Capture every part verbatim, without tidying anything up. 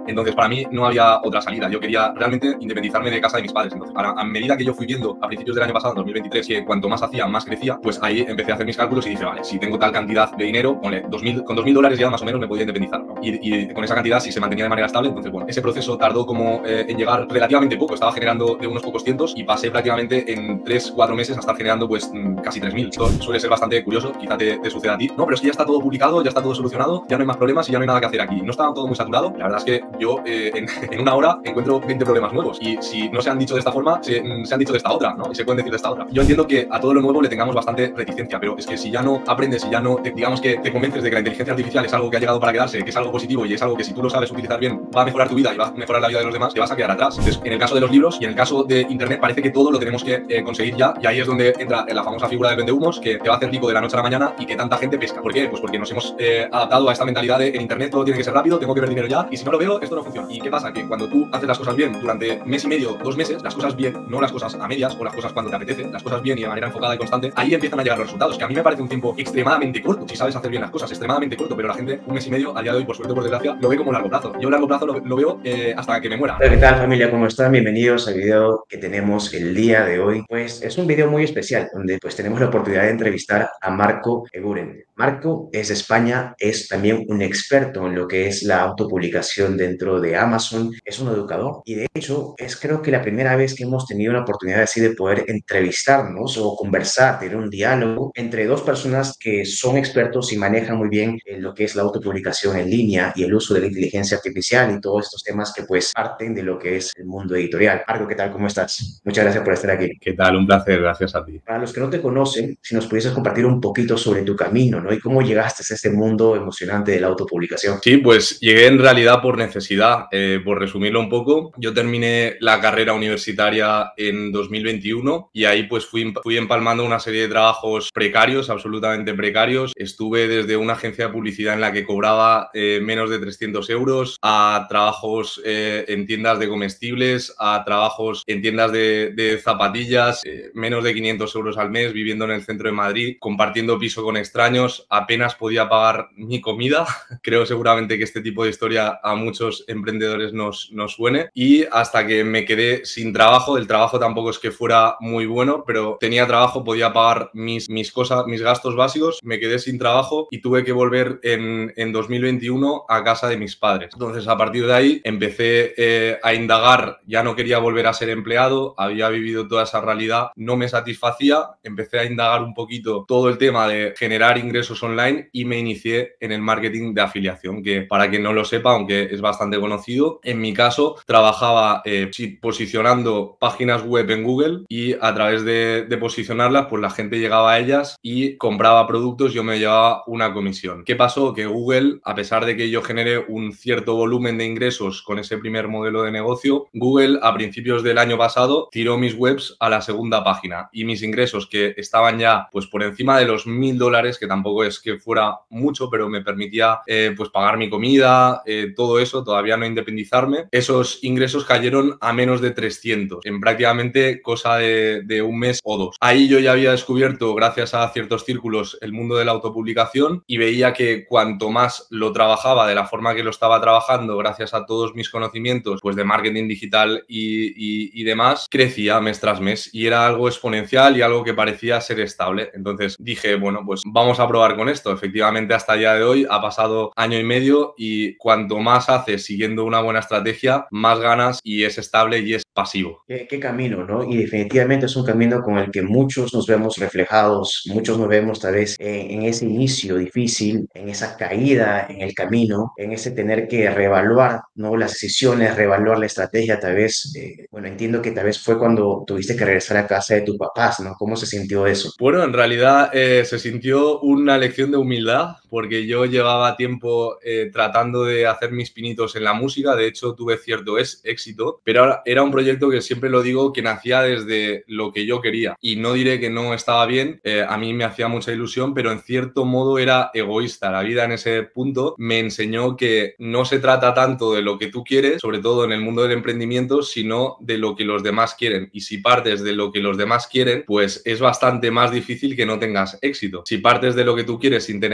Entonces, para mí no había otra salida. Yo quería realmente independizarme de casa de mis padres. Entonces, a, a medida que yo fui viendo a principios del año pasado, en dos mil veintitrés, que cuanto más hacía, más crecía, pues ahí empecé a hacer mis cálculos y dije, vale, si tengo tal cantidad de dinero, ponle, dos mil, con dos mil dólares ya más o menos me podía independizar, ¿no? Y, y con esa cantidad, si se mantenía de manera estable, entonces, bueno, ese proceso tardó como eh, en llegar relativamente poco. Estaba generando de unos pocos cientos y pasé prácticamente en tres cuatro meses a estar generando pues casi tres mil. Esto suele ser bastante curioso, quizá te, te suceda a ti. No, pero es que ya está todo publicado, ya está todo solucionado, ya no hay más problemas y ya no hay nada que hacer aquí. No estaba todo muy saturado. La verdad es que yo eh, en, en una hora encuentro veinte problemas nuevos y si no se han dicho de esta forma, se, se han dicho de esta otra, ¿no? Y se pueden decir de esta otra. Yo entiendo que a todo lo nuevo le tengamos bastante reticencia, pero es que si ya no aprendes y ya no, te, digamos que te convences de que la inteligencia artificial es algo que ha llegado para quedarse, que es algo positivo y es algo que si tú lo sabes utilizar bien va a mejorar tu vida y va a mejorar la vida de los demás, te vas a quedar atrás. Entonces, en el caso de los libros y en el caso de internet parece que todo lo tenemos que eh, conseguir ya y ahí es donde entra la famosa figura del vendehumos que te va a hacer rico de la noche a la mañana y que tanta gente pesca. ¿Por qué? Pues porque nos hemos eh, adaptado a esta mentalidad de en internet todo tiene que ser rápido, tengo que ver dinero ya y si no lo veo esto no funciona. ¿Y qué pasa? Que cuando tú haces las cosas bien durante mes y medio, dos meses, las cosas bien, no las cosas a medias o las cosas cuando te apetece, las cosas bien y de manera enfocada y constante, ahí empiezan a llegar los resultados, que a mí me parece un tiempo extremadamente corto, si sabes hacer bien las cosas, extremadamente corto, pero la gente un mes y medio, a día de hoy, por suerte o por desgracia, lo ve como largo plazo. Yo largo plazo lo, lo veo eh, hasta que me muera. Hola, ¿qué tal familia? ¿Cómo están? Bienvenidos al video que tenemos el día de hoy. Pues es un video muy especial donde pues tenemos la oportunidad de entrevistar a Marco Eguren. Marco es de España, es también un experto en lo que es la autopublicación dentro de Amazon, es un educador y de hecho es creo que la primera vez que hemos tenido una oportunidad así de poder entrevistarnos o conversar, tener un diálogo entre dos personas que son expertos y manejan muy bien en lo que es la autopublicación en línea y el uso de la inteligencia artificial y todos estos temas que pues parten de lo que es el mundo editorial. Marco, ¿qué tal? ¿Cómo estás? Muchas gracias por estar aquí. ¿Qué tal? Un placer, gracias a ti. Para los que no te conocen, si nos pudieses compartir un poquito sobre tu camino, ¿no? Y cómo llegaste a este mundo emocionante de la autopublicación. Sí, pues llegué en realidad por necesidad. Eh, por resumirlo un poco, yo terminé la carrera universitaria en dos mil veintiuno y ahí pues fui, fui empalmando una serie de trabajos precarios, absolutamente precarios. Estuve desde una agencia de publicidad en la que cobraba eh, menos de trescientos euros a trabajos eh, en tiendas de comestibles, a trabajos en tiendas de, de zapatillas, eh, menos de quinientos euros al mes, viviendo en el centro de Madrid, compartiendo piso con extraños, apenas podía pagar mi comida. Creo seguramente que este tipo de historia a muchos emprendedores nos, nos suene. Y hasta que me quedé sin trabajo, el trabajo tampoco es que fuera muy bueno, pero tenía trabajo, podía pagar mis, mis cosas, mis gastos básicos, me quedé sin trabajo y tuve que volver en, en dos mil veintiuno a casa de mis padres. Entonces, a partir de ahí empecé eh, a indagar, ya no quería volver a ser empleado, había vivido toda esa realidad, no me satisfacía, empecé a indagar un poquito todo el tema de generar ingresos online y me inicié en el marketing de afiliación, que para quien no lo sepa, aunque es bastante conocido, en mi caso trabajaba eh, posicionando páginas web en Google y a través de, de posicionarlas, pues la gente llegaba a ellas y compraba productos, yo me llevaba una comisión. ¿Qué pasó? Que Google, a pesar de que yo generé un cierto volumen de ingresos con ese primer modelo de negocio, Google a principios del año pasado tiró mis webs a la segunda página y mis ingresos, que estaban ya pues por encima de los mil dólares, que tampoco es que fuera mucho, pero me permitía eh, pues pagar mi comida, eh, todo eso, todavía no independizarme, esos ingresos cayeron a menos de trescientos en prácticamente cosa de, de un mes o dos. Ahí yo ya había descubierto, gracias a ciertos círculos, el mundo de la autopublicación y veía que cuanto más lo trabajaba de la forma que lo estaba trabajando, gracias a todos mis conocimientos pues de marketing digital y, y, y demás, crecía mes tras mes y era algo exponencial y algo que parecía ser estable. Entonces dije, bueno, pues vamos a probar con esto. Efectivamente, hasta el día de hoy ha pasado año y medio y cuanto más haces siguiendo una buena estrategia, más ganas y es estable y es pasivo. ¿Qué, qué camino, ¿no? Y definitivamente es un camino con el que muchos nos vemos reflejados, muchos nos vemos tal vez en, en ese inicio difícil, en esa caída en el camino, en ese tener que reevaluar, ¿no? Las decisiones, reevaluar la estrategia, tal vez, eh, bueno, entiendo que tal vez fue cuando tuviste que regresar a casa de tus papás, ¿no? ¿Cómo se sintió eso? Bueno, en realidad eh, se sintió una lección de humildad porque yo llevaba tiempo eh, tratando de hacer mis pinitos en la música, de hecho tuve cierto es, éxito, pero era un proyecto que siempre lo digo que nacía desde lo que yo quería y no diré que no estaba bien, eh, a mí me hacía mucha ilusión, pero en cierto modo era egoísta. La vida en ese punto me enseñó que no se trata tanto de lo que tú quieres, sobre todo en el mundo del emprendimiento, sino de lo que los demás quieren y si partes de lo que los demás quieren, pues es bastante más difícil que no tengas éxito. Si partes de lo que tú quieres sin tener en cuenta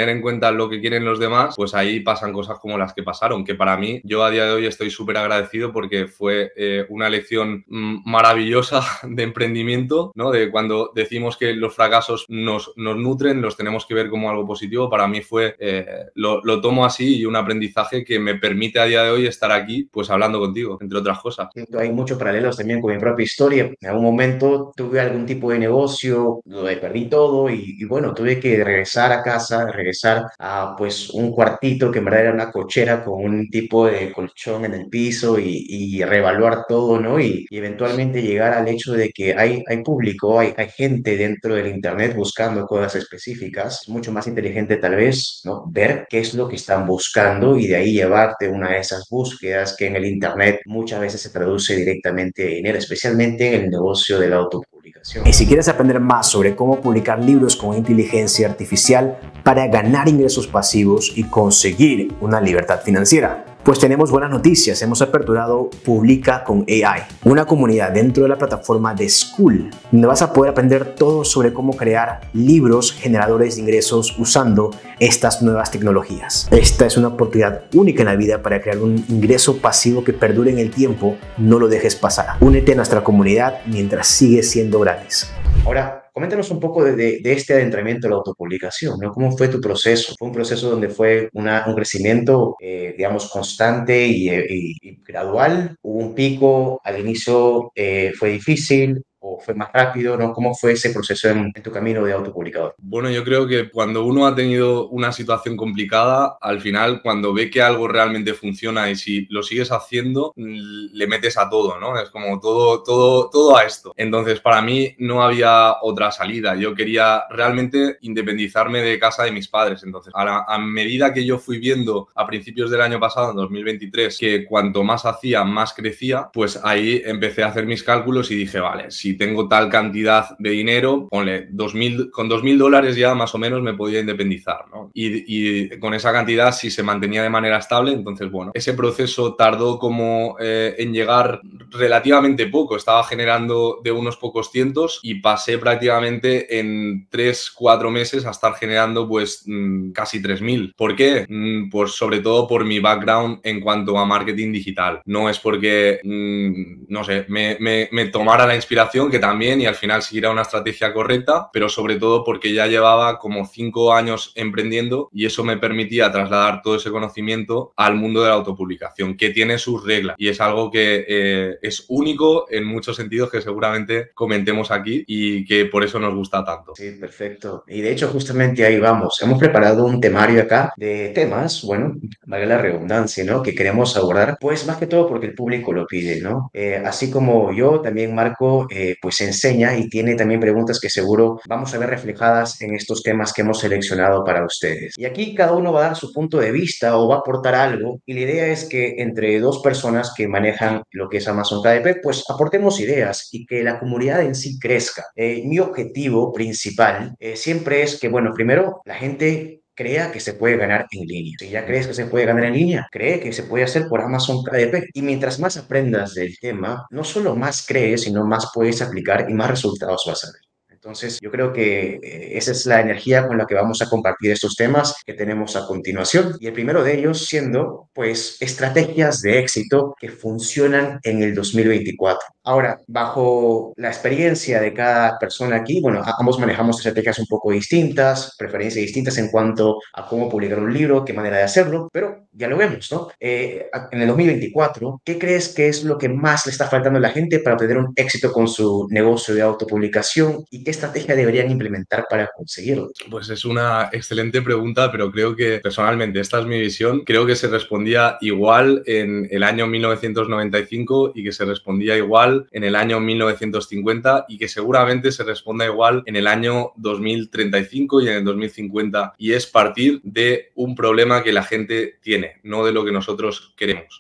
cuentas lo que quieren los demás, pues ahí pasan cosas como las que pasaron, que para mí, yo a día de hoy estoy súper agradecido porque fue eh, una lección mmm, maravillosa de emprendimiento, ¿no? De cuando decimos que los fracasos nos, nos nutren, los tenemos que ver como algo positivo. Para mí fue, eh, lo, lo tomo así y un aprendizaje que me permite a día de hoy estar aquí, pues hablando contigo, entre otras cosas. Hay muchos paralelos también con mi propia historia. En algún momento tuve algún tipo de negocio, lo perdí todo y, y bueno, tuve que regresar a casa, regresar a pues un cuartito que en verdad era una cochera con un tipo de colchón en el piso y, y reevaluar todo, ¿no? Y, y eventualmente llegar al hecho de que hay, hay público, hay, hay gente dentro del Internet buscando cosas específicas. Es mucho más inteligente tal vez, ¿no? Ver qué es lo que están buscando y de ahí llevarte una de esas búsquedas que en el Internet muchas veces se traduce directamente en él, especialmente en el negocio de la autopublicación. Y si quieres aprender más sobre cómo publicar libros con inteligencia artificial para ganar ingresos pasivos y conseguir una libertad financiera, pues tenemos buenas noticias. Hemos aperturado Publica con A I, una comunidad dentro de la plataforma de Skool, donde vas a poder aprender todo sobre cómo crear libros generadores de ingresos usando estas nuevas tecnologías. Esta es una oportunidad única en la vida para crear un ingreso pasivo que perdure en el tiempo. No lo dejes pasar. Únete a nuestra comunidad mientras sigue siendo gratis. Ahora, coméntanos un poco de, de, de este adentramiento a la autopublicación, ¿no? ¿Cómo fue tu proceso? ¿Fue un proceso donde fue una, un crecimiento, eh, digamos, constante y, y, y gradual? ¿Hubo un pico al inicio? Eh, ¿fue difícil? ¿O fue más rápido? ¿No? ¿Cómo fue ese proceso en, en tu camino de autopublicador? Bueno, yo creo que cuando uno ha tenido una situación complicada, al final, cuando ve que algo realmente funciona y si lo sigues haciendo, le metes a todo, ¿no? Es como todo, todo, todo a esto. Entonces, para mí no había otra salida. Yo quería realmente independizarme de casa de mis padres. Entonces, a, la, a medida que yo fui viendo a principios del año pasado, en dos mil veintitrés, que cuanto más hacía, más crecía, pues ahí empecé a hacer mis cálculos y dije, vale, si tengo tal cantidad de dinero, ponle dos mil, con dos mil dólares ya más o menos me podía independizar, ¿no? Y, y con esa cantidad, si se mantenía de manera estable, entonces, bueno, ese proceso tardó como eh, en llegar relativamente poco. Estaba generando de unos pocos cientos y pasé prácticamente en tres, cuatro meses a estar generando pues mmm, casi tres mil. ¿Por qué? Mm, pues sobre todo por mi background en cuanto a marketing digital. No es porque, mmm, no sé, me, me, me tomara la inspiración, que también, y al final seguirá una estrategia correcta, pero sobre todo porque ya llevaba como cinco años emprendiendo y eso me permitía trasladar todo ese conocimiento al mundo de la autopublicación, que tiene sus reglas y es algo que eh, es único en muchos sentidos que seguramente comentemos aquí y que por eso nos gusta tanto. Sí, perfecto. Y de hecho justamente ahí vamos. Hemos preparado un temario acá de temas, bueno, vale la redundancia, ¿no? Que queremos abordar, pues más que todo porque el público lo pide, ¿no? Eh, así como yo, también Marco, eh, pues enseña y tiene también preguntas que seguro vamos a ver reflejadas en estos temas que hemos seleccionado para ustedes. Y aquí cada uno va a dar su punto de vista o va a aportar algo y la idea es que entre dos personas que manejan lo que es Amazon K D P, pues aportemos ideas y que la comunidad en sí crezca. Eh, mi objetivo principal eh, siempre es que, bueno, primero la gente crea que se puede ganar en línea. Si ya crees que se puede ganar en línea, cree que se puede hacer por Amazon K D P. Y mientras más aprendas del tema, no solo más crees, sino más puedes aplicar y más resultados vas a ver. Entonces, yo creo que eh, esa es la energía con la que vamos a compartir estos temas que tenemos a continuación. Y el primero de ellos siendo, pues, estrategias de éxito que funcionan en el dos mil veinticuatro. Ahora, bajo la experiencia de cada persona aquí, bueno, ambos manejamos estrategias un poco distintas, preferencias distintas en cuanto a cómo publicar un libro, qué manera de hacerlo, pero ya lo vemos, ¿no? Eh, en el dos mil veinticuatro, ¿qué crees que es lo que más le está faltando a la gente para obtener un éxito con su negocio de autopublicación y qué estrategia deberían implementar para conseguirlo? Pues es una excelente pregunta, pero creo que personalmente, esta es mi visión, creo que se respondía igual en el año mil novecientos noventa y cinco y que se respondía igual en el año mil novecientos cincuenta y que seguramente se responda igual en el año dos mil treinta y cinco y en el dos mil cincuenta, y es partir de un problema que la gente tiene, no de lo que nosotros queremos.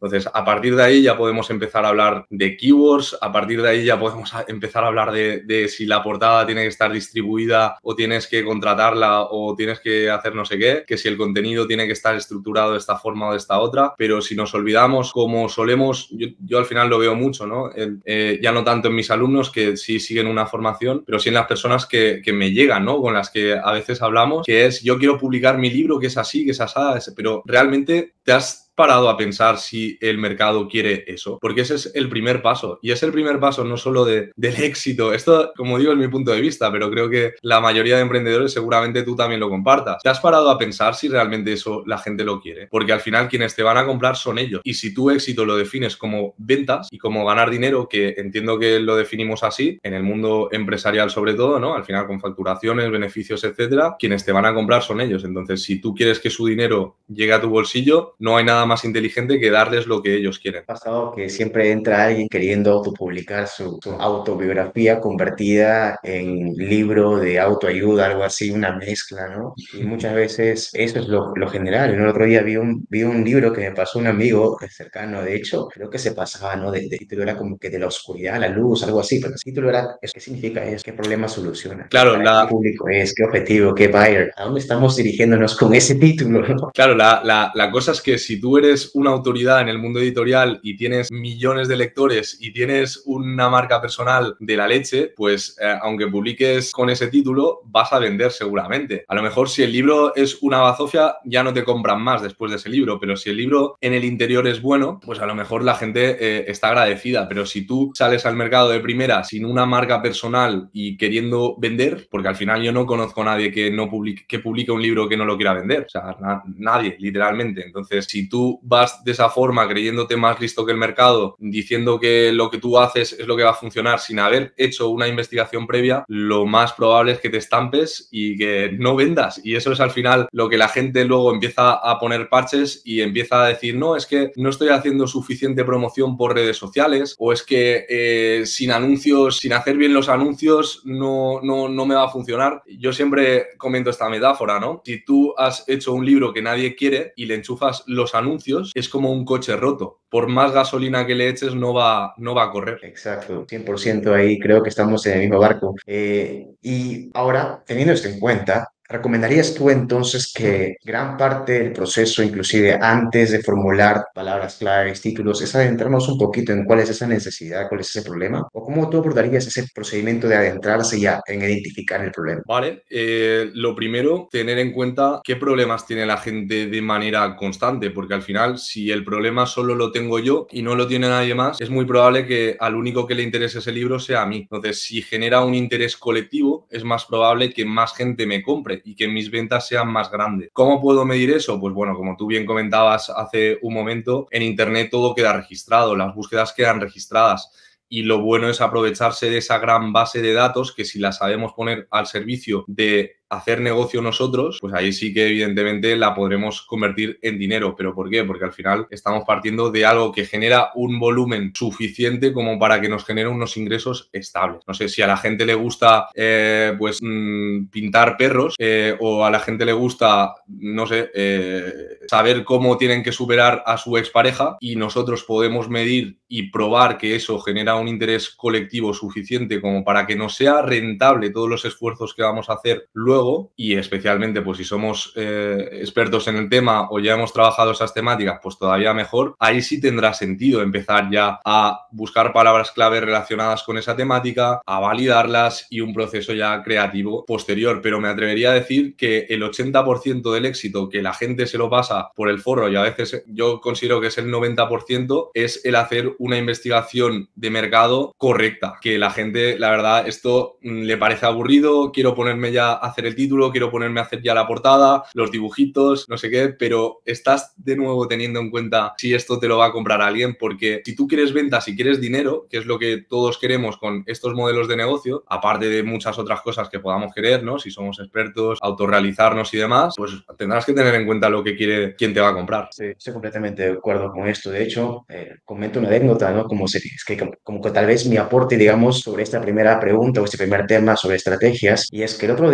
Entonces, a partir de ahí ya podemos empezar a hablar de keywords, a partir de ahí ya podemos empezar a hablar de, de si la portada tiene que estar distribuida o tienes que contratarla o tienes que hacer no sé qué, que si el contenido tiene que estar estructurado de esta forma o de esta otra, pero si nos olvidamos, como solemos, yo, yo al final lo veo mucho, ¿no? El, eh, ya no tanto en mis alumnos que sí siguen una formación, pero sí en las personas que, que me llegan, ¿no? Con las que a veces hablamos, que es yo quiero publicar mi libro, que es así, que es asá, pero realmente te has parado a pensar si el mercado quiere eso, porque ese es el primer paso y es el primer paso no solo de, del éxito, esto como digo es mi punto de vista, pero creo que la mayoría de emprendedores seguramente tú también lo compartas. ¿Te has parado a pensar si realmente eso la gente lo quiere? Porque al final quienes te van a comprar son ellos y si tu éxito lo defines como ventas y como ganar dinero, que entiendo que lo definimos así en el mundo empresarial sobre todo, ¿no? Al final con facturaciones, beneficios, etcétera, quienes te van a comprar son ellos. Entonces si tú quieres que su dinero llegue a tu bolsillo, no hay nada más inteligente que darles lo que ellos quieren. Ha pasado que siempre entra alguien queriendo autopublicar su, su autobiografía convertida en libro de autoayuda, algo así, una mezcla, ¿no? Y muchas veces eso es lo, lo general. El otro día vi un, vi un libro que me pasó un amigo cercano, de hecho, creo que se pasaba, ¿no? De, de título era como que de la oscuridad a la luz, algo así, pero el título era, ¿qué significa eso? ¿Qué problema soluciona? Claro, ¿Para la... qué público es? ¿Qué objetivo? ¿Qué buyer? ¿A dónde estamos dirigiéndonos con ese título, ¿no? Claro, la, la, la cosa es que si tú eres una autoridad en el mundo editorial y tienes millones de lectores y tienes una marca personal de la leche, pues eh, aunque publiques con ese título, vas a vender seguramente. A lo mejor si el libro es una bazofia, ya no te compran más después de ese libro, pero si el libro en el interior es bueno, pues a lo mejor la gente eh, está agradecida. Pero si tú sales al mercado de primera sin una marca personal y queriendo vender, porque al final yo no conozco a nadie que, no publique, que publique un libro que no lo quiera vender, o sea, na nadie, literalmente. Entonces, si tú vas de esa forma creyéndote más listo que el mercado, diciendo que lo que tú haces es lo que va a funcionar sin haber hecho una investigación previa, lo más probable es que te estampes y que no vendas. Y eso es al final lo que la gente luego empieza a poner parches y empieza a decir, no, es que no estoy haciendo suficiente promoción por redes sociales o es que eh, sin anuncios, sin hacer bien los anuncios no, no, no me va a funcionar. Yo siempre comento esta metáfora, ¿no? Si tú has hecho un libro que nadie quiere y le enchufas los anuncios, es como un coche roto. Por más gasolina que le eches, no va, no va a correr. Exacto, cien por ciento ahí creo que estamos en el mismo barco. Eh, y ahora, teniendo esto en cuenta, ¿recomendarías tú entonces que gran parte del proceso, inclusive antes de formular palabras claves, títulos, es adentrarnos un poquito en cuál es esa necesidad, cuál es ese problema? ¿O cómo tú abordarías ese procedimiento de adentrarse ya en identificar el problema? Vale, eh, lo primero, tener en cuenta qué problemas tiene la gente de manera constante, porque al final, si el problema solo lo tengo yo y no lo tiene nadie más, es muy probable que al único que le interese ese libro sea a mí. Entonces, si genera un interés colectivo, es más probable que más gente me compre y que mis ventas sean más grandes. ¿Cómo puedo medir eso? Pues bueno, como tú bien comentabas hace un momento, en Internet todo queda registrado, las búsquedas quedan registradas. Y lo bueno es aprovecharse de esa gran base de datos que si la sabemos poner al servicio de hacer negocio nosotros, pues ahí sí que evidentemente la podremos convertir en dinero. ¿Pero por qué? Porque al final estamos partiendo de algo que genera un volumen suficiente como para que nos genere unos ingresos estables. No sé, si a la gente le gusta eh, pues mmm, pintar perros eh, o a la gente le gusta, no sé, eh, saber cómo tienen que superar a su expareja y nosotros podemos medir y probar que eso genera un interés colectivo suficiente como para que nos sea rentable todos los esfuerzos que vamos a hacer luego, y especialmente pues si somos eh, expertos en el tema o ya hemos trabajado esas temáticas, pues todavía mejor. Ahí sí tendrá sentido empezar ya a buscar palabras clave relacionadas con esa temática, a validarlas y un proceso ya creativo posterior. Pero me atrevería a decir que el ochenta por ciento del éxito, que la gente se lo pasa por el forro y a veces yo considero que es el noventa por ciento, es el hacer una investigación de mercado correcta. Que la gente, la verdad, esto le parece aburrido, quiero ponerme ya a hacer el título, quiero ponerme a hacer ya la portada, los dibujitos, no sé qué, pero estás de nuevo teniendo en cuenta si esto te lo va a comprar alguien, porque si tú quieres ventas y quieres dinero, que es lo que todos queremos con estos modelos de negocio, aparte de muchas otras cosas que podamos querer, ¿no? Si somos expertos, autorrealizarnos y demás, pues tendrás que tener en cuenta lo que quiere quien te va a comprar. Sí, estoy completamente de acuerdo con esto. De hecho, eh, comento una anécdota, ¿no? Como, se, es que, como, como que tal vez mi aporte, digamos, sobre esta primera pregunta o este primer tema sobre estrategias, y es que el otro día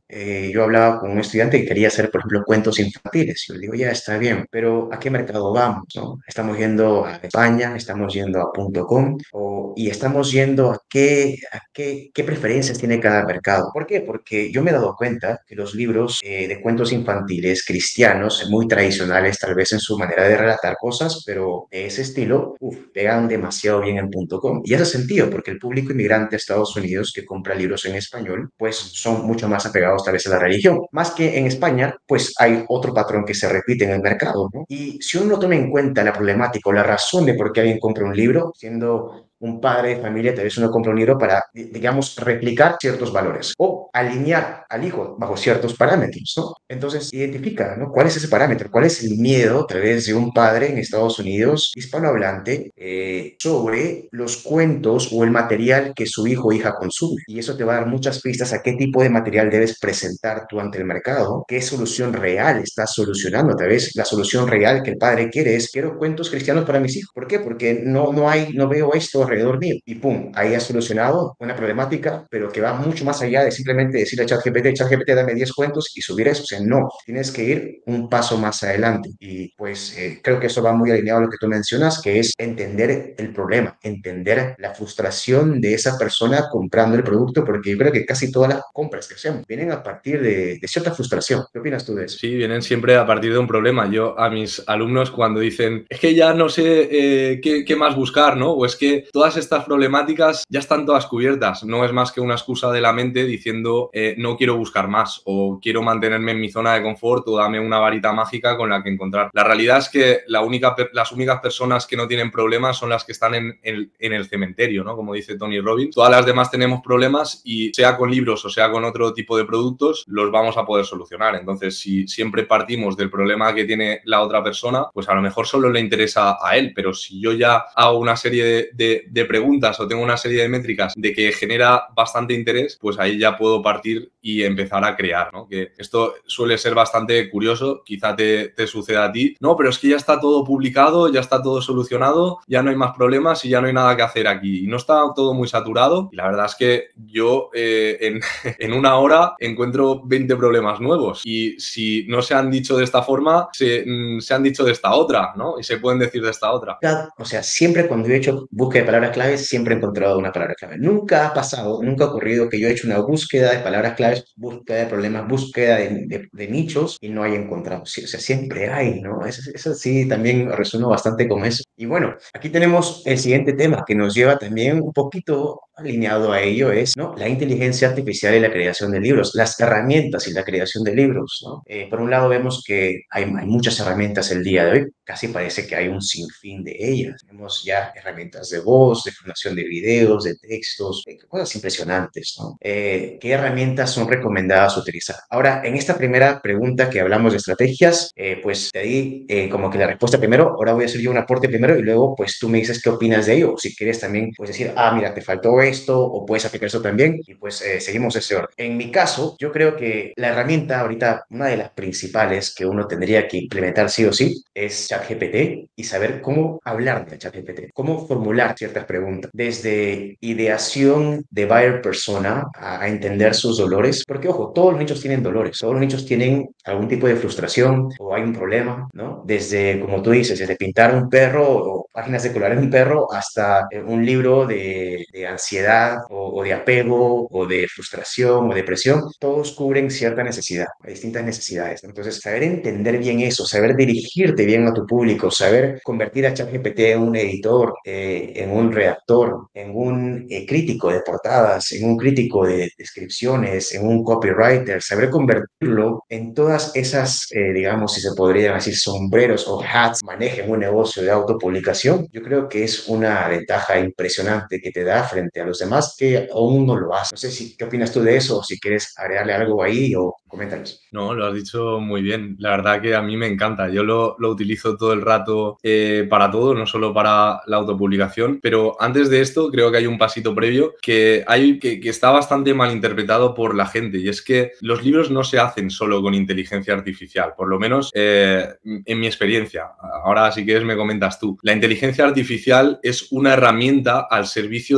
eh, yo hablaba con un estudiante que quería hacer, por ejemplo, cuentos infantiles. Yo le digo, ya está bien, pero ¿a qué mercado vamos? ¿No? Estamos yendo a España, estamos yendo a punto .com o, y estamos yendo a qué, a qué, qué preferencias tiene cada mercado. ¿Por qué? Porque yo me he dado cuenta que los libros eh, de cuentos infantiles cristianos, muy tradicionales tal vez en su manera de relatar cosas, pero de ese estilo, uf, pegan demasiado bien en punto .com. Y hace sentido porque el público inmigrante de Estados Unidos que compra libros en español, pues son mucho más apegados tal vez a la religión. Más que en España, pues hay otro patrón que se repite en el mercado, ¿no? Y si uno toma en cuenta la problemática o la razón de por qué alguien compra un libro, siendo un padre de familia, tal vez uno compra un libro para, digamos, replicar ciertos valores o alinear al hijo bajo ciertos parámetros, ¿no? Entonces, identifica, ¿no? ¿Cuál es ese parámetro? ¿Cuál es el miedo, tal vez, de un padre en Estados Unidos, hispanohablante, eh, sobre los cuentos o el material que su hijo o hija consume? Y eso te va a dar muchas pistas a qué tipo de material debes presentar tú ante el mercado, qué solución real estás solucionando. Tal vez la solución real que el padre quiere es, quiero cuentos cristianos para mis hijos. ¿Por qué? Porque no, no hay, no veo esto alrededor mío. Y pum, ahí has solucionado una problemática, pero que va mucho más allá de simplemente decirle a ChatGPT, ChatGPT, dame diez cuentos y subir eso. O sea, no, tienes que ir un paso más adelante. Y pues eh, creo que eso va muy alineado a lo que tú mencionas, que es entender el problema, entender la frustración de esa persona comprando el producto, porque yo creo que casi todas las compras que hacemos vienen a partir de, de cierta frustración. ¿Qué opinas tú de eso? Sí, vienen siempre a partir de un problema. Yo a mis alumnos cuando dicen, es que ya no sé eh, qué, qué más buscar, ¿no? O es que todas estas problemáticas ya están todas cubiertas. No es más que una excusa de la mente diciendo, eh, no quiero buscar más o quiero mantenerme en mi zona de confort o dame una varita mágica con la que encontrar. La realidad es que la única, las únicas personas que no tienen problemas son las que están en, en, en el cementerio, ¿no? Como dice Tony Robbins. Todas las demás tenemos problemas y sea con libros o sea con otro tipo de productos, los vamos a poder solucionar. Entonces, si siempre partimos del problema que tiene la otra persona, pues a lo mejor solo le interesa a él, pero si yo ya hago una serie de, de, de preguntas o tengo una serie de métricas de que genera bastante interés, pues ahí ya puedo partir y empezar a crear, ¿no? Que esto suele ser bastante curioso, quizá te, te suceda a ti. No, pero es que ya está todo publicado, ya está todo solucionado, ya no hay más problemas y ya no hay nada que hacer aquí. Y no está todo muy saturado. Y la verdad es que yo eh, en, en una hora encuentro veinte problemas nuevos. Y si no se han dicho de esta forma, se, se han dicho de esta otra, ¿no? Y se pueden decir de esta otra. O sea, siempre cuando yo he hecho búsqueda de palabras claves, siempre he encontrado una palabra clave. Nunca ha pasado, nunca ha ocurrido que yo he hecho una búsqueda de palabras claves, búsqueda de problemas, búsqueda de, de, de nichos y no haya encontrado. Sí, o sea, siempre hay, ¿no? Eso, eso sí, también resueno bastante con eso. Y bueno, aquí tenemos el siguiente tema que nos lleva también un poquito alineado a ello, es, ¿no? La inteligencia artificial y la creación de libros, las herramientas y la creación de libros, ¿no? Eh, por un lado vemos que hay, hay muchas herramientas el día de hoy, casi parece que hay un sinfín de ellas. Tenemos ya herramientas de voz, de formación de videos, de textos, eh, cosas impresionantes, ¿no? Eh, ¿qué herramientas son recomendadas utilizar? Ahora, en esta primera pregunta que hablamos de estrategias, eh, pues te di eh, como que la respuesta primero, ahora voy a hacer yo un aporte primero y luego pues tú me dices qué opinas de ello, o si quieres también pues decir, ah, mira, te faltó esto, o puedes aplicar eso también, y pues eh, seguimos ese orden. En mi caso, yo creo que la herramienta ahorita, una de las principales que uno tendría que implementar sí o sí, es ChatGPT y saber cómo hablar de ChatGPT, cómo formular ciertas preguntas, desde ideación de buyer persona a, a entender sus dolores, porque ojo, todos los nichos tienen dolores, todos los nichos tienen algún tipo de frustración o hay un problema, ¿no? Desde, como tú dices, desde pintar un perro o páginas de color en un perro hasta eh, un libro de, de ansiedad o, o de apego o de frustración o depresión, todos cubren cierta necesidad, distintas necesidades, ¿no? Entonces, saber entender bien eso, saber dirigirte bien a tu público, saber convertir a ChatGPT en un editor, eh, en un redactor, en un eh, crítico de portadas, en un crítico de descripciones, en un copywriter, saber convertirlo en todas esas, eh, digamos, si se podría decir, sombreros o hats, manejen un negocio de autopublicación, yo creo que es una ventaja impresionante que te da frente a los demás que aún no lo hacen. No sé si, ¿qué opinas tú de eso? O si quieres agregarle algo ahí o coméntanos. No, lo has dicho muy bien. La verdad que a mí me encanta. Yo lo, lo utilizo todo el rato eh, para todo, no solo para la autopublicación. Pero antes de esto, creo que hay un pasito previo que, hay, que, que está bastante mal interpretado por la gente. Y es que los libros no se hacen solo con inteligencia artificial, por lo menos eh, en mi experiencia. Ahora, si quieres, me comentas tú. La inteligencia artificial es una herramienta al servicio de lo que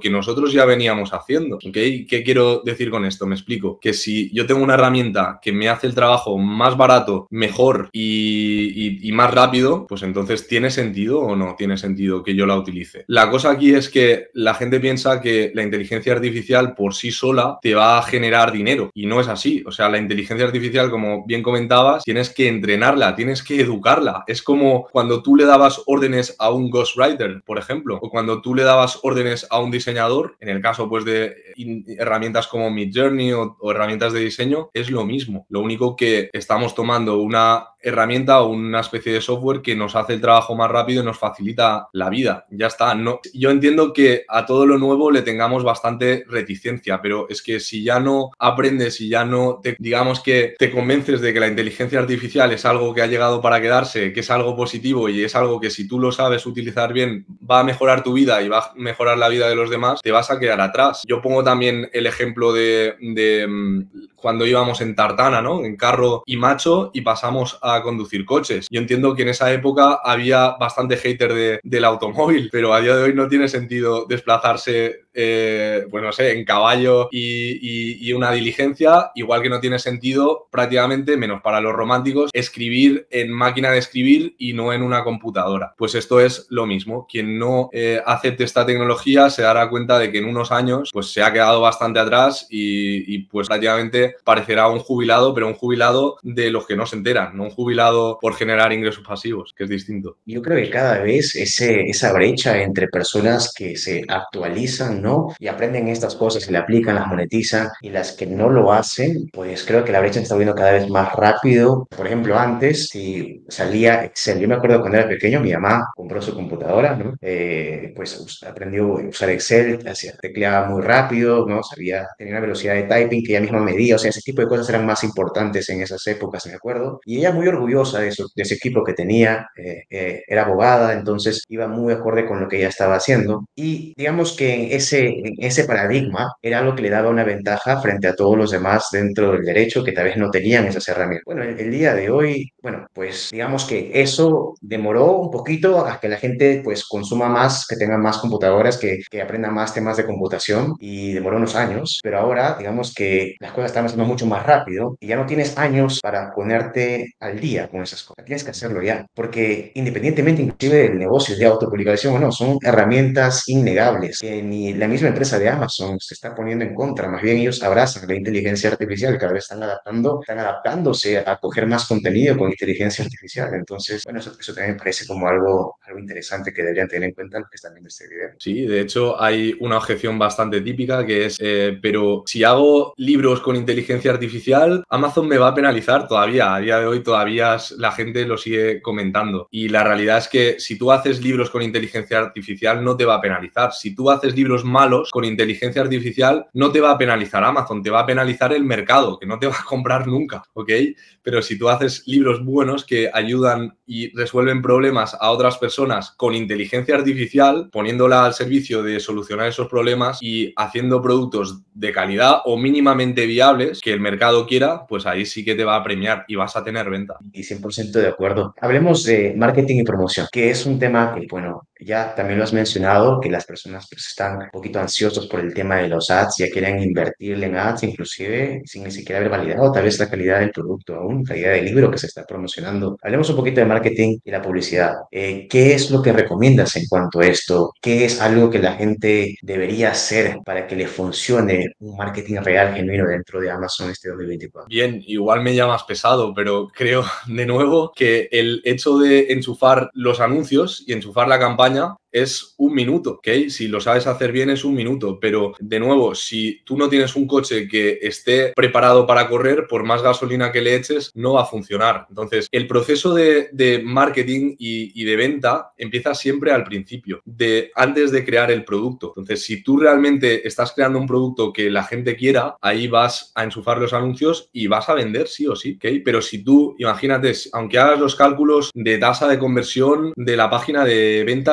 que nosotros ya veníamos haciendo, ¿ok? ¿Qué quiero decir con esto? Me explico. Que si yo tengo una herramienta que me hace el trabajo más barato, mejor y, y, y más rápido, pues entonces ¿tiene sentido o no tiene sentido que yo la utilice? La cosa aquí es que la gente piensa que la inteligencia artificial por sí sola te va a generar dinero y no es así. O sea, la inteligencia artificial, como bien comentabas, tienes que entrenarla, tienes que educarla. Es como cuando tú le dabas órdenes a un ghostwriter, por ejemplo, o cuando tú le dabas órdenes a un diseñador, en el caso pues de herramientas como Midjourney o, o herramientas de diseño, es lo mismo. Lo único que estamos tomando una herramienta o una especie de software que nos hace el trabajo más rápido y nos facilita la vida. Ya está. No, yo entiendo que a todo lo nuevo le tengamos bastante reticencia, pero es que si ya no aprendes y ya no te, digamos que te convences de que la inteligencia artificial es algo que ha llegado para quedarse, que es algo positivo y es algo que si tú lo sabes utilizar bien va a mejorar tu vida y va a mejorar la vida de los demás, te vas a quedar atrás. Yo pongo también el ejemplo de, de cuando íbamos en tartana, ¿no? En carro y macho y pasamos a conducir coches. Yo entiendo que en esa época había bastante hater de, del automóvil, pero a día de hoy no tiene sentido desplazarse, eh, pues no sé, en caballo y, y, y una diligencia, igual que no tiene sentido prácticamente, menos para los románticos, escribir en máquina de escribir y no en una computadora. Pues esto es lo mismo. Quien no eh, acepte esta tecnología se dará cuenta de que en unos años pues se ha quedado bastante atrás y, y pues prácticamente parecerá un jubilado, pero un jubilado de los que no se enteran, no un jubilado por generar ingresos pasivos, que es distinto. Yo creo que cada vez ese, esa brecha entre personas que se actualizan, ¿no? Y aprenden estas cosas y le aplican, las monetizan, y las que no lo hacen, pues creo que la brecha se está viendo cada vez más rápido. Por ejemplo, antes, si salía Excel, yo me acuerdo cuando era pequeño, mi mamá compró su computadora, ¿no? Eh, pues aprendió a usar Excel, hacía, tecleaba muy rápido, ¿no? Sabía, tenía una velocidad de typing que ella misma medía, o sea, ese tipo de cosas eran más importantes en esas épocas, me acuerdo. Y ella muy orgullosa de, eso, de ese equipo que tenía, eh, eh, era abogada, entonces iba muy acorde con lo que ella estaba haciendo. Y digamos que en ese, en ese paradigma era algo que le daba una ventaja frente a todos los demás dentro del derecho que tal vez no tenían esas herramientas. Bueno, el, el día de hoy, bueno, pues digamos que eso demoró un poquito a que la gente pues consuma más, que tenga más computadoras, que, que aprenda más temas de computación y demoró unos años, pero ahora digamos que las cosas están haciendo mucho más rápido y ya no tienes años para ponerte al día con esas cosas, tienes que hacerlo ya, porque independientemente inclusive del negocio de autopublicación o no, son herramientas innegables que ni la misma empresa de Amazon se está poniendo en contra, más bien ellos abrazan la inteligencia artificial, cada vez están adaptando, están adaptándose a coger más contenido con inteligencia artificial, entonces, bueno, eso, eso también me parece como algo, algo interesante que deberían tener en cuenta los que están viendo este video. Sí, de hecho hay una objeción bastante típica que es, eh, pero si hago libros con inteligencia artificial, Amazon me va a penalizar todavía, a día de hoy todavía la gente lo sigue comentando y la realidad es que si tú haces libros con inteligencia artificial no te va a penalizar, si tú haces libros malos con inteligencia artificial no te va a penalizar Amazon, te va a penalizar el mercado, que no te va a comprar nunca, ¿ok? Pero si tú haces libros buenos que ayudan y resuelven problemas a otras personas con inteligencia artificial, poniéndola al servicio de solucionar esos problemas y haciendo productos de calidad o mínimamente viables que el mercado quiera, pues ahí sí que te va a premiar y vas a tener venta. Y cien por ciento de acuerdo. Hablemos de marketing y promoción, que es un tema que, bueno, ya también lo has mencionado, que las personas pues, están un poquito ansiosos por el tema de los ads, ya quieren invertirle en ads, inclusive sin ni siquiera haber validado tal vez la calidad del producto aún, calidad del libro que se está promocionando. Hablemos un poquito de marketing y la publicidad. Eh, ¿Qué es lo que recomiendas en cuanto a esto? ¿Qué es algo que la gente debería hacer para que le funcione un marketing real, genuino dentro de Amazon este dos mil veinticuatro? Bien, igual me llamas pesado, pero creo de nuevo que el hecho de enchufar los anuncios y enchufar la campaña es un minuto, ¿ok? Si lo sabes hacer bien es un minuto, pero de nuevo, si tú no tienes un coche que esté preparado para correr, por más gasolina que le eches, no va a funcionar. Entonces, el proceso de, de marketing y, y de venta empieza siempre al principio, de, antes de crear el producto. Entonces, si tú realmente estás creando un producto que la gente quiera, ahí vas a enchufar los anuncios y vas a vender sí o sí, ¿ok? Pero si tú, imagínate, aunque hagas los cálculos de tasa de conversión de la página de ventas de Amazon,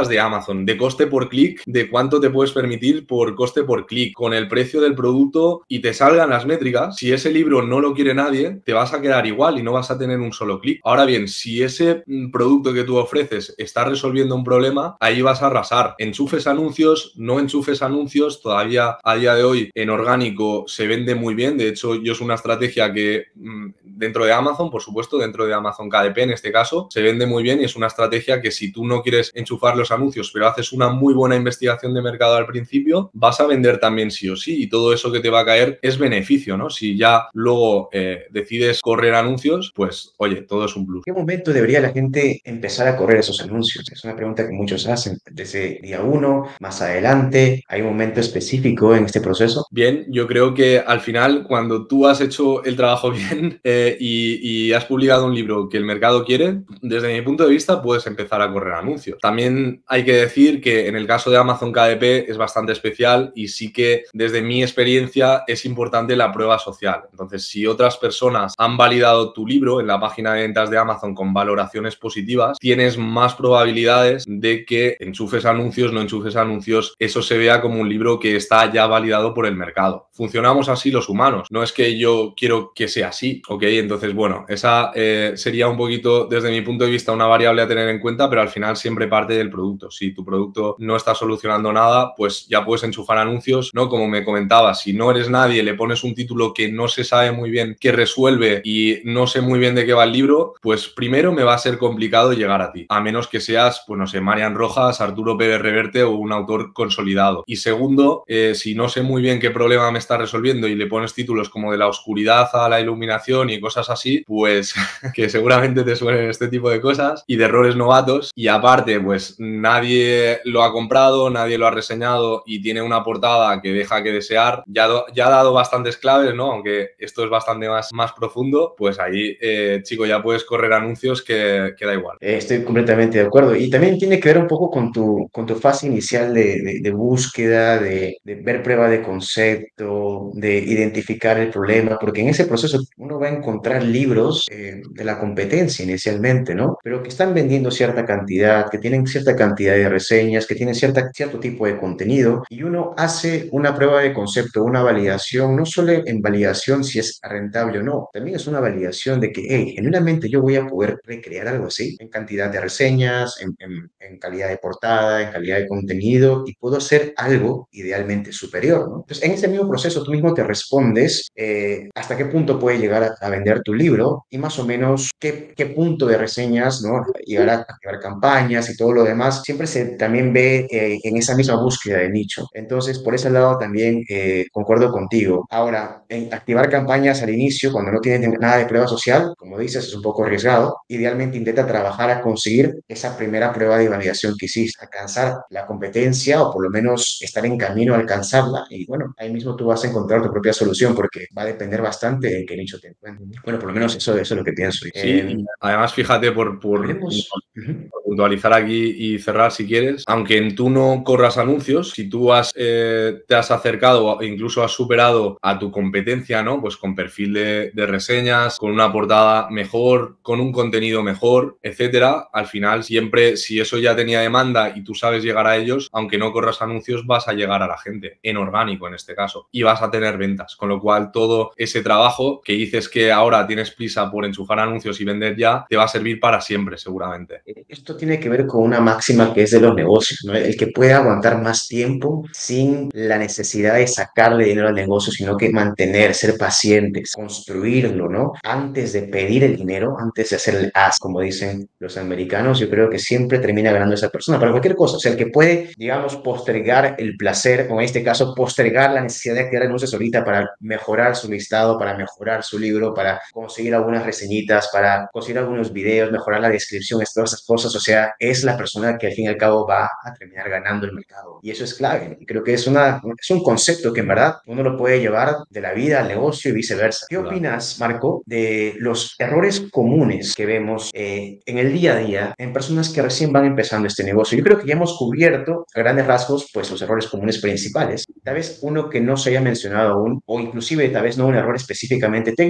Amazon, de coste por clic, de cuánto te puedes permitir por coste por clic, con el precio del producto y te salgan las métricas. Si ese libro no lo quiere nadie, te vas a quedar igual y no vas a tener un solo clic. Ahora bien, si ese producto que tú ofreces está resolviendo un problema, ahí vas a arrasar. Enchufes anuncios, no enchufes anuncios, todavía a día de hoy en orgánico se vende muy bien. De hecho, yo es una estrategia que dentro de Amazon, por supuesto, dentro de Amazon K D P en este caso, se vende muy bien y es una estrategia que si tú no quieres enchufar los anuncios, pero haces una muy buena investigación de mercado al principio, vas a vender también sí o sí y todo eso que te va a caer es beneficio, ¿no? Si ya luego eh, decides correr anuncios, pues oye, todo es un plus. ¿En qué momento debería la gente empezar a correr esos anuncios? Es una pregunta que muchos hacen. ¿Desde día uno, más adelante? ¿Hay un momento específico en este proceso? Bien, yo creo que al final cuando tú has hecho el trabajo bien eh, y, y has publicado un libro que el mercado quiere, desde mi punto de vista puedes empezar a correr anuncios. También hay que decir que en el caso de Amazon K D P es bastante especial y sí que desde mi experiencia es importante la prueba social. Entonces, si otras personas han validado tu libro en la página de ventas de Amazon con valoraciones positivas, tienes más probabilidades de que enchufes anuncios, no enchufes anuncios, eso se vea como un libro que está ya validado por el mercado. Funcionamos así los humanos, no es que yo quiero que sea así, ¿ok? Entonces, bueno, esa eh, sería un poquito, desde mi punto de vista, una variable a tener en cuenta, pero al final siempre parte del producto. Si tu producto no está solucionando nada, pues ya puedes enchufar anuncios, ¿no? Como me comentabas, si no eres nadie, le pones un título que no se sabe muy bien qué resuelve y no sé muy bien de qué va el libro, pues primero me va a ser complicado llegar a ti, a menos que seas, pues no sé, Marian Rojas, Arturo Pérez Reverte o un autor consolidado. Y segundo, eh, si no sé muy bien qué problema me está resolviendo y le pones títulos como de la oscuridad a la iluminación y cosas así, pues que seguramente te suenen este tipo de cosas y de errores novatos y aparte, pues nadie lo ha comprado, nadie lo ha reseñado y tiene una portada que deja que desear, ya, do, ya ha dado bastantes claves, ¿no? Aunque esto es bastante más, más profundo, pues ahí, eh, chico, ya puedes correr anuncios que, que da igual. Eh, estoy completamente de acuerdo. Y también tiene que ver un poco con tu, con tu fase inicial de, de, de búsqueda, de, de ver prueba de concepto, de identificar el problema, porque en ese proceso uno va a encontrar libros eh, de la competencia inicialmente, ¿no? Pero que están vendiendo cierta cantidad, que tienen cierta cantidad de reseñas, que tienen cierta, cierto tipo de contenido, y uno hace una prueba de concepto, una validación, no solo en validación si es rentable o no, también es una validación de que, hey, genuinamente yo voy a poder recrear algo así, en cantidad de reseñas, en, en, en calidad de portada, en calidad de contenido, y puedo hacer algo idealmente superior, ¿no? Entonces, en ese mismo proceso tú mismo te respondes eh, hasta qué punto puede llegar a, a vender tu libro y más o menos qué, qué punto de reseñas, ¿no? Llegar a activar campañas y todo lo demás, siempre se también ve eh, en esa misma búsqueda de nicho. Entonces, por ese lado también eh, concuerdo contigo. Ahora, en activar campañas al inicio, cuando no tienes nada de prueba social, como dices, es un poco arriesgado. Idealmente intenta trabajar a conseguir esa primera prueba de validación que hiciste, alcanzar la competencia o por lo menos estar en camino a alcanzarla. Y bueno, ahí mismo tú vas a encontrar tu propia solución porque va a depender bastante de qué nicho te encuentres. Bueno, por lo menos eso, eso es lo que pienso. Sí, eh, y además fíjate por, por, hablemos. Uh-huh. por puntualizar aquí y cerrar si quieres, aunque tú no corras anuncios, si tú has, eh, te has acercado o incluso has superado a tu competencia, ¿no? Pues con perfil de, de reseñas, con una portada mejor, con un contenido mejor, etcétera, al final siempre, si eso ya tenía demanda y tú sabes llegar a ellos, aunque no corras anuncios, vas a llegar a la gente, en orgánico en este caso, y vas a tener ventas, con lo cual todo ese trabajo que dices que ahora tienes prisa por enchufar anuncios y vender ya, te va a servir para siempre seguramente. Esto tiene que ver con una máxima que es de los negocios, ¿no? El que puede aguantar más tiempo sin la necesidad de sacarle dinero al negocio, sino que mantener, ser pacientes, construirlo, ¿no? Antes de pedir el dinero, antes de hacer el ask, como dicen los americanos, yo creo que siempre termina ganando esa persona para cualquier cosa. O sea, el que puede, digamos, postergar el placer, o en este caso, postergar la necesidad de activar anuncios ahorita para mejorar su listado, para mejorar su libro, para conseguir algunas reseñitas, para conseguir algunos videos, mejorar la descripción, todas esas cosas. O sea, es la persona que al fin y al cabo va a terminar ganando el mercado. Y eso es clave. Y creo que es, una, es un concepto que en verdad uno lo puede llevar de la vida al negocio y viceversa. ¿Qué opinas, Marco, de los errores comunes que vemos eh, en el día a día en personas que recién van empezando este negocio? Yo creo que ya hemos cubierto a grandes rasgos pues los errores comunes principales. Tal vez uno que no se haya mencionado aún, o inclusive tal vez no un error específicamente técnico, sino tal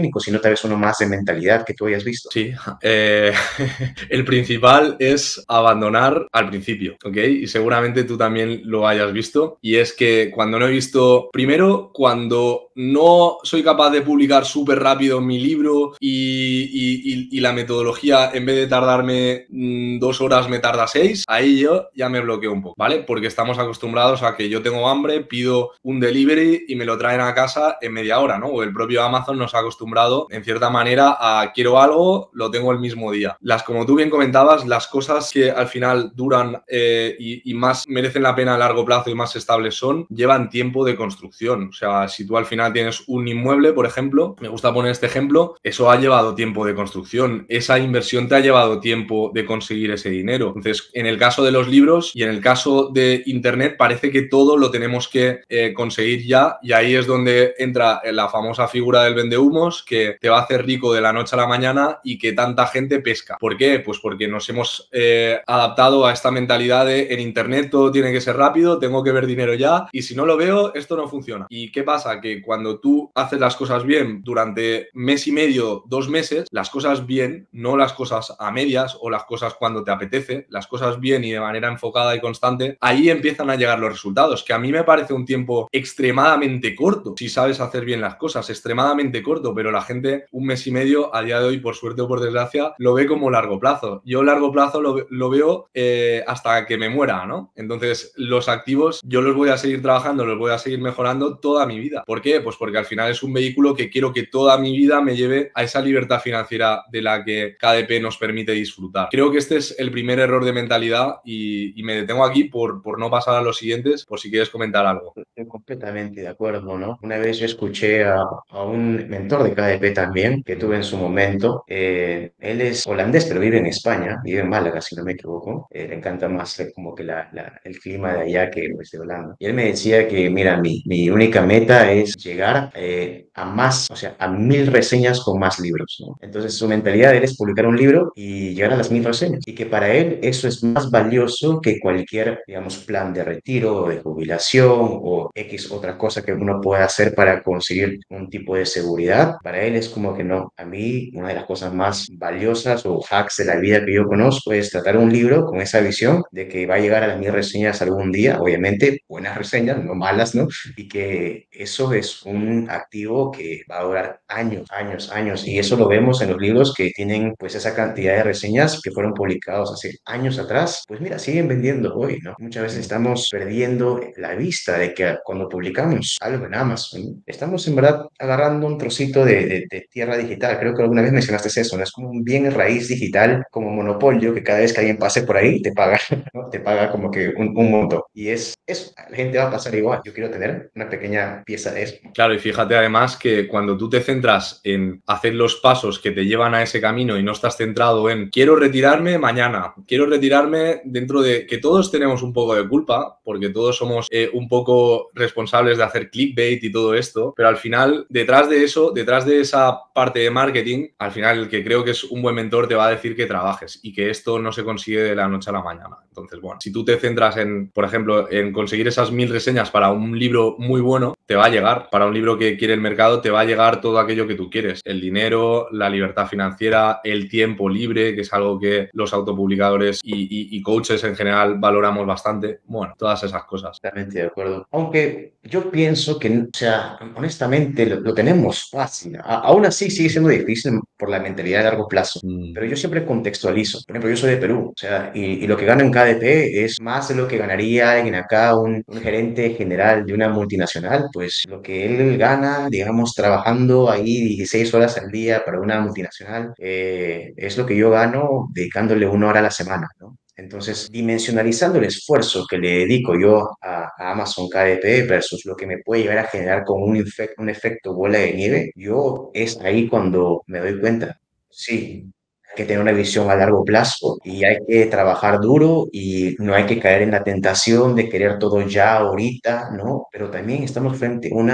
tal vez uno más de mentalidad que tú hayas visto. Sí, eh, el principal es abandonar al principio, ¿ok? Y seguramente tú también lo hayas visto. Y es que cuando no he visto, primero, cuando no soy capaz de publicar súper rápido mi libro y, y, y, y la metodología, en vez de tardarme mmm, dos horas, me tarda seis, ahí yo ya me bloqueo un poco, ¿vale? Porque estamos acostumbrados a que yo tengo hambre, pido un delivery y me lo traen a casa en media hora, ¿no? O el propio Amazon nos ha acostumbrado, en cierta manera, a quiero algo, lo tengo el mismo día. Las, como tú bien comentabas, las cosas que al final duran eh, y, y más merecen la pena a largo plazo y más estables son, llevan tiempo de construcción. O sea, si tú al final tienes un inmueble, por ejemplo, me gusta poner este ejemplo, eso ha llevado tiempo de construcción. Esa inversión te ha llevado tiempo de conseguir ese dinero. Entonces, en el caso de los libros y en el caso de Internet, parece que todo lo tenemos que eh, conseguir ya, y ahí es donde entra la famosa figura del vendehumos, que te va a hacer rico de la noche a la mañana y que tanta gente pesca. ¿Por qué? Pues porque nos hemos eh, adaptado a esta mentalidad de en Internet todo tiene que ser rápido, tengo que ver dinero ya, y si no lo veo, esto no funciona. ¿Y qué pasa? Que cuando tú haces las cosas bien durante mes y medio, dos meses, las cosas bien, no las cosas a medias o las cosas cuando te apetece, las cosas bien y de manera enfocada y constante, ahí empiezan a llegar los resultados, que a mí me parece un tiempo extremadamente corto, si sabes hacer bien las cosas, extremadamente corto, pero la gente un mes y medio a día de hoy, por suerte o por desgracia, lo ve como largo plazo. Yo largo plazo lo, lo veo eh, hasta que me muera, ¿no? Entonces, los activos yo los voy a seguir trabajando, los voy a seguir mejorando toda mi vida. ¿Por qué? Pues porque al final es un vehículo que quiero que toda mi vida me lleve a esa libertad financiera de la que K D P nos permite disfrutar. Creo que este es el primer error de mentalidad y, y me detengo aquí por, por no pasar a los siguientes, por si quieres comentar algo. Estoy completamente de acuerdo, ¿no? Una vez yo escuché a, a un mentor de K D P también, que tuve en su momento. Eh, él es holandés, pero vive en España, vive en Málaga, si no me equivoco. Eh, le encanta más eh, como que la, la- el clima de allá que pues, de Holanda. Y él me decía que, mira, mi, mi única meta es llegar eh, a más, o sea, a mil reseñas con más libros, ¿no? Entonces su mentalidad de él es publicar un libro y llegar a las mil reseñas. Y que para él eso es más valioso que cualquier, digamos, plan de retiro o de jubilación o X otra cosa que uno pueda hacer para conseguir un tipo de seguridad. Para él es como que no. A mí, una de las cosas más valiosas o hacks de la vida que yo conozco es tratar un libro con esa visión de que va a llegar a las mil reseñas algún día, obviamente buenas reseñas, no malas, ¿no? Y que eso es un activo que va a durar años, años, años. Y eso lo vemos en los libros que tienen pues esa cantidad de reseñas que fueron publicados hace años atrás. Pues mira, siguen vendiendo hoy, ¿no? Muchas veces estamos perdiendo la vista de que cuando publicamos algo en Amazon, estamos en verdad agarrando un trocito de, de- de tierra digital. Creo que alguna vez mencionaste eso, ¿no? Es como un bien raíz digital, como monopolio, que cada vez que alguien pase por ahí te paga, ¿no? Te paga como que un, un monto. Y es eso, la gente va a pasar igual. Yo quiero tener una pequeña pieza de eso. Claro, y fíjate además que cuando tú te centras en hacer los pasos que te llevan a ese camino y no estás centrado en quiero retirarme mañana, quiero retirarme dentro de que todos tenemos un poco de culpa, porque todos somos eh, un poco responsables de hacer clickbait y todo esto, pero al final, detrás de eso, detrás de esa parte de marketing, al final el que creo que es un buen mentor te va a decir que trabajes y que esto no se consigue de la noche a la mañana. Entonces, bueno, si tú te centras en, por ejemplo, en conseguir esas mil reseñas para un libro muy bueno, te va a llegar. Para un libro que quiere el mercado, te va a llegar todo aquello que tú quieres. El dinero, la libertad financiera, el tiempo libre, que es algo que los autopublicadores y, y, y coaches en general valoramos bastante. Bueno, todas esas cosas. Totalmente de acuerdo. Aunque yo pienso que, o sea, honestamente lo, lo tenemos fácil. A- aún así sigue siendo difícil por la mentalidad de largo plazo. Mm. Pero yo siempre contextualizo. Por ejemplo, yo soy de Perú, o sea, y, y lo que gano en K D P es más de lo que ganaría alguien acá, un, un gerente general de una multinacional. Pues lo que él gana, digamos, trabajando ahí dieciséis horas al día para una multinacional, eh, es lo que yo gano dedicándole una hora a la semana, ¿no? Entonces, dimensionalizando el esfuerzo que le dedico yo a, a Amazon K D P versus lo que me puede llegar a generar con un, efec- un efecto bola de nieve, yo es ahí cuando me doy cuenta. Sí, hay que tener una visión a largo plazo y hay que trabajar duro y no hay que caer en la tentación de querer todo ya ahorita, ¿no? Pero también estamos frente a una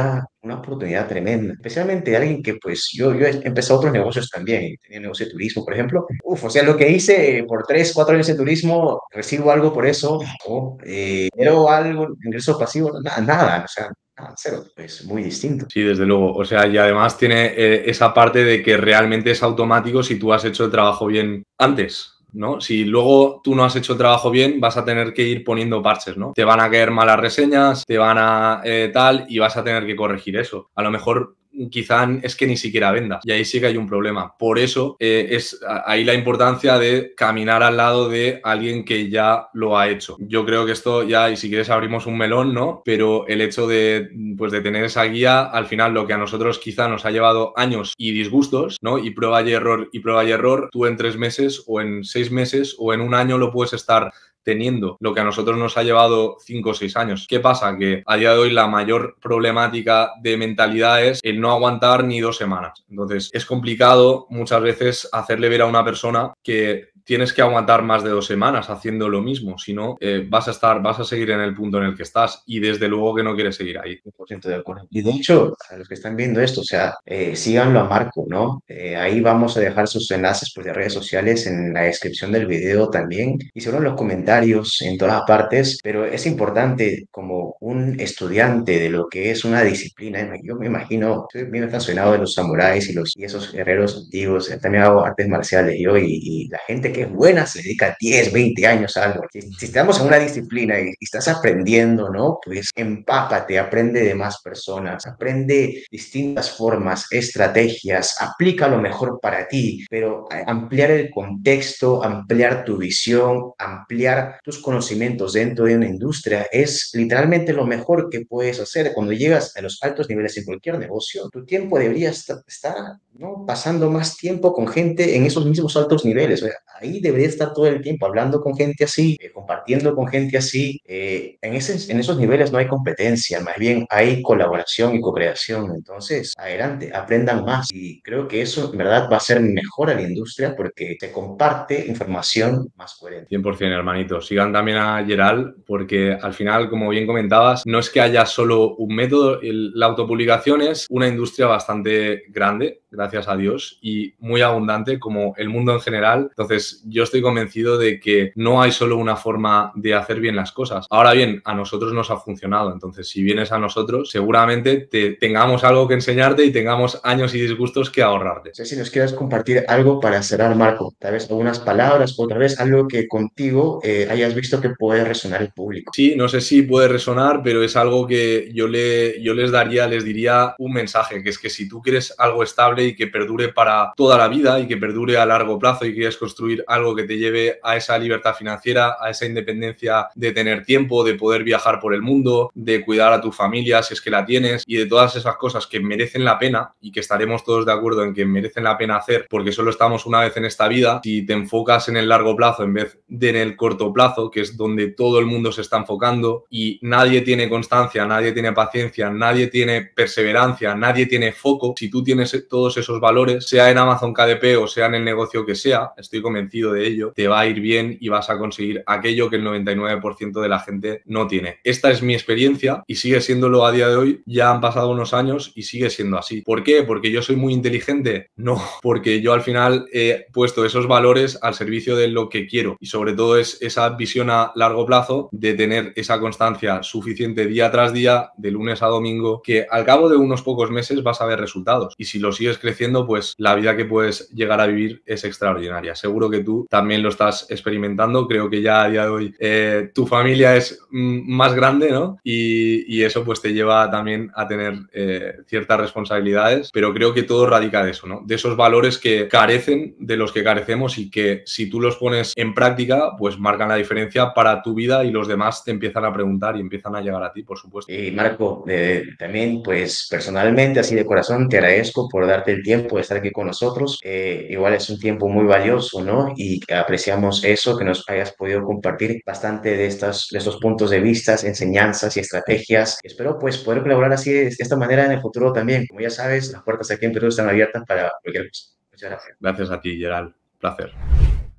una oportunidad tremenda, especialmente alguien que pues yo, yo he empezado otros negocios también, tenía negocio de turismo, por ejemplo. Uf, o sea, lo que hice por tres, cuatro años de turismo, recibo algo por eso, o eh, pero algo, ingreso pasivo, nada, nada, o sea, nada, cero, pues muy distinto. Sí, desde luego. O sea, y además tiene eh, esa parte de que realmente es automático si tú has hecho el trabajo bien antes, ¿no? Si luego tú no has hecho el trabajo bien, vas a tener que ir poniendo parches, ¿no? Te van a caer malas reseñas, te van a eh, tal, y vas a tener que corregir eso. A lo mejor quizá es que ni siquiera vendas y ahí sí que hay un problema. Por eso eh, es ahí la importancia de caminar al lado de alguien que ya lo ha hecho. Yo creo que esto ya, y si quieres abrimos un melón, ¿no? Pero el hecho de, pues, de tener esa guía, al final lo que a nosotros quizá nos ha llevado años y disgustos, ¿no? Y prueba y error y prueba y error, tú en tres meses o en seis meses o en un año lo puedes estar teniendo, lo que a nosotros nos ha llevado cinco o seis años. ¿Qué pasa? Que a día de hoy la mayor problemática de mentalidad es el no aguantar ni dos semanas. Entonces, es complicado muchas veces hacerle ver a una persona que tienes que aguantar más de dos semanas haciendo lo mismo, si no, eh, vas a estar, vas a seguir en el punto en el que estás y desde luego que no quieres seguir ahí. cien por ciento de acuerdo. Y de hecho, a los que están viendo esto, o sea, eh, síganlo a Marco, ¿no? Eh, ahí vamos a dejar sus enlaces pues, de redes sociales en la descripción del video también y seguro en los comentarios en todas partes, pero es importante como un estudiante de lo que es una disciplina, yo me imagino, estoy bien fascinado de los samuráis y, los, y esos guerreros antiguos, eh, también hago artes marciales yo y, y la gente que es buena se dedica diez, veinte años a algo. Si, si estamos en una disciplina y, y estás aprendiendo, ¿no? Pues empápate, aprende de más personas, aprende distintas formas, estrategias, aplica lo mejor para ti, pero eh, ampliar el contexto, ampliar tu visión, ampliar tus conocimientos dentro de una industria es literalmente lo mejor que puedes hacer. Cuando llegas a los altos niveles en cualquier negocio, tu tiempo debería estar, estar ¿no? pasando más tiempo con gente en esos mismos altos niveles. O sea, ahí debería estar todo el tiempo hablando con gente así, eh, compartiendo con gente así. Eh, en, ese, en esos niveles no hay competencia, más bien hay colaboración y co-creación. Entonces, adelante, aprendan más. Y creo que eso en verdad va a ser mejor a la industria porque se comparte información más coherente. cien por ciento, hermanito. Sigan también a Gerald porque al final, como bien comentabas, no es que haya solo un método. El, la autopublicación es una industria bastante grande, gracias a Dios, y muy abundante como el mundo en general. Entonces, yo estoy convencido de que no hay solo una forma de hacer bien las cosas. Ahora bien, a nosotros nos ha funcionado. Entonces, si vienes a nosotros, seguramente te, tengamos algo que enseñarte y tengamos años y disgustos que ahorrarte. No sé si nos quieres compartir algo para cerrar, Marco. Tal vez algunas palabras, otra vez algo que contigo eh, hayas visto que puede resonar el público. Sí, no sé si puede resonar, pero es algo que yo, le, yo les daría, les diría un mensaje, que es que si tú quieres algo estable y que perdure para toda la vida y que perdure a largo plazo y quieres construir algo que te lleve a esa libertad financiera, a esa independencia de tener tiempo, de poder viajar por el mundo, de cuidar a tu familia si es que la tienes y de todas esas cosas que merecen la pena y que estaremos todos de acuerdo en que merecen la pena hacer porque solo estamos una vez en esta vida, si te enfocas en el largo plazo en vez de en el corto plazo, que es donde todo el mundo se está enfocando y nadie tiene constancia, nadie tiene paciencia, nadie tiene perseverancia, nadie tiene foco, si tú tienes todos esos valores, sea en Amazon K D P o sea en el negocio que sea, estoy convencido de ello, te va a ir bien y vas a conseguir aquello que el noventa y nueve por ciento de la gente no tiene. Esta es mi experiencia y sigue siéndolo a día de hoy. Ya han pasado unos años y sigue siendo así. ¿Por qué? ¿Porque yo soy muy inteligente? No, porque yo al final he puesto esos valores al servicio de lo que quiero y sobre todo es esa visión a largo plazo de tener esa constancia suficiente día tras día, de lunes a domingo, que al cabo de unos pocos meses vas a ver resultados y si lo sigues creciendo, pues la vida que puedes llegar a vivir es extraordinaria. Seguro que tú también lo estás experimentando, creo que ya a día de hoy eh, tu familia es mm, más grande, ¿no? Y, y eso pues te lleva también a tener eh, ciertas responsabilidades, pero creo que todo radica de eso, ¿no? De esos valores que carecen de los que carecemos y que si tú los pones en práctica, pues marcan la diferencia para tu vida y los demás te empiezan a preguntar y empiezan a llegar a ti, por supuesto. Y Marco, eh, también pues personalmente, así de corazón, te agradezco por darte el tiempo de estar aquí con nosotros. Eh, igual es un tiempo muy valioso, ¿no? Y apreciamos eso, que nos hayas podido compartir bastante de, estas, de estos puntos de vista, enseñanzas y estrategias. Espero pues poder colaborar así de esta manera en el futuro también. Como ya sabes, las puertas aquí en Perú están abiertas para cualquier cosa. Muchas gracias. Gracias a ti, Gerald. Placer.